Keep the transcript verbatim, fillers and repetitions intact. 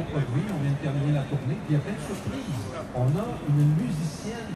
beau produit, on vient de terminer la tournée, puis il y a plein de surprises. On a une musicienne